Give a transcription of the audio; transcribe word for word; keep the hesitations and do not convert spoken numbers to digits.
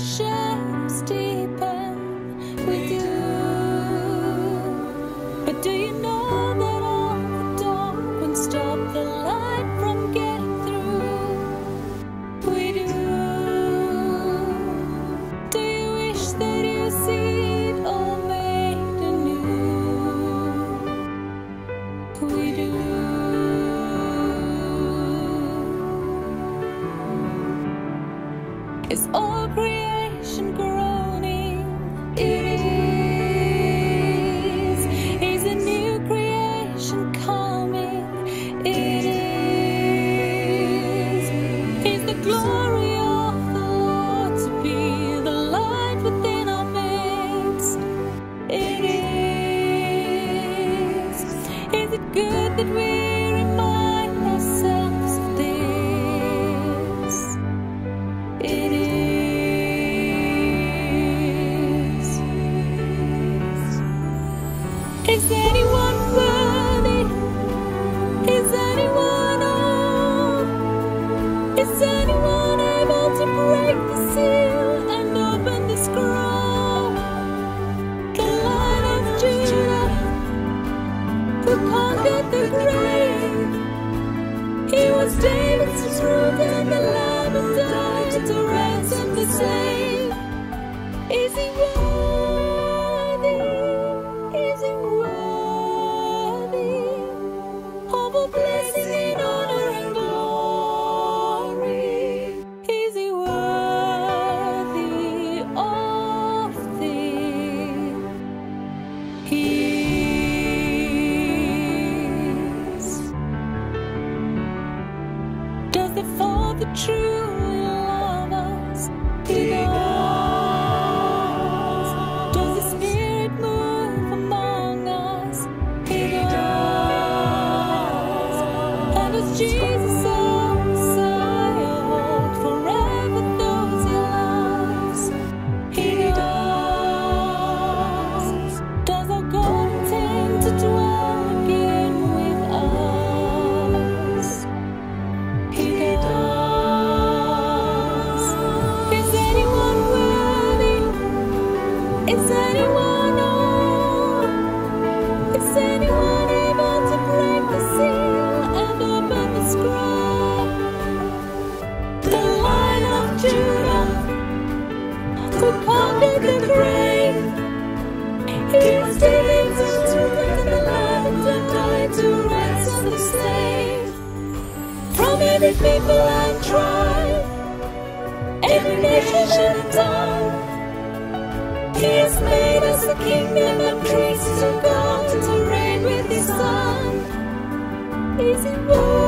shadows deepen with you. But do you know that all the dark won't stop the light from getting through? We do. Do you wish that you see it all made anew? We do. Is all creation groaning? It is. Is a new creation coming? It is. Is the glory of the Lord to be the light within our midst? It is. Is it good that we remind ourselves of this? It is. Is anyone worthy? Is anyone whole? Is anyone able to break the seal and open the scroll? The Lion of Judah, who conquered the grave. He was David's root and the Lamb who died to ransom the slave. Is he worthy? Is he worthy of a blessing in honor and glory? Is he worthy of thee? He is. Does the Father truly love us? He does. Does the Spirit move among us? He does. And does Jesus our Messiah hold forever those he loves? He does. Does our God intend to dwell again with us? He does. Is anyone worthy? Is anyone whole? Is anyone able to break the seal and open the scroll? The Lion of Judah, who conquered the grave. He was David's root and the Lamb that died to ransom the slave. From every people and tribe, every nation and tongue, he has made us a kingdom and priests to God to reign with his Son. Is he worthy?